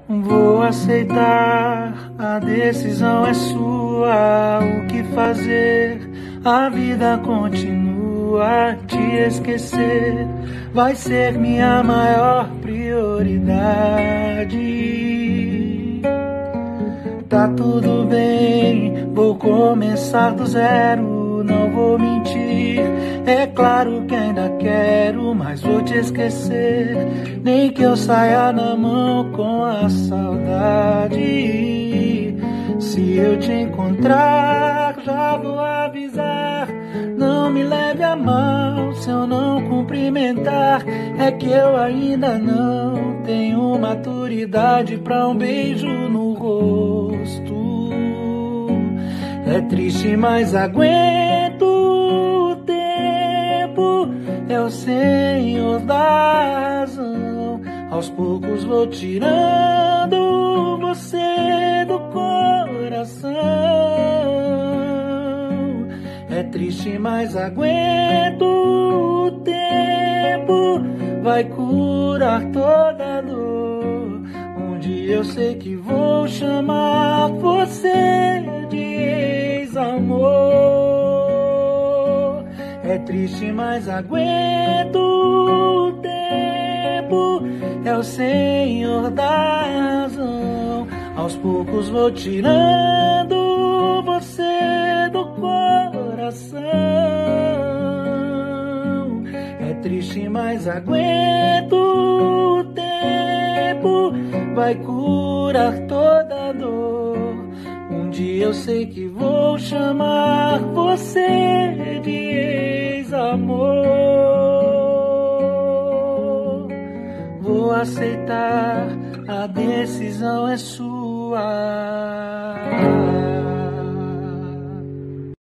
Vou aceitar, a decisão é sua. O que fazer? A vida continua. Te esquecer vai ser minha maior prioridade. Tá tudo bem, vou começar do zero, não vou mentir. É claro que ainda quero, mas vou te esquecer. Nem que eu saia na mão com a saudade. Se eu te encontrar, já vou avisar. Não me leve a mal se eu não cumprimentar. É que eu ainda não tenho maturidade pra um beijo no rosto. É triste, mas aguento. O tempo é o senhor da razão. Aos poucos vou tirando você do coração. É triste, mas aguento. O tempo vai curar toda dor. Um dia eu sei que vou chamar você de ex-amor. É triste, mas aguento. O tempo é o senhor da razão. Aos poucos vou tirando você do coração. É triste, mas aguento. O tempo vai curar toda dor. Um dia eu sei que vou chamar você de ex-amor. Vou aceitar, a decisão é sua.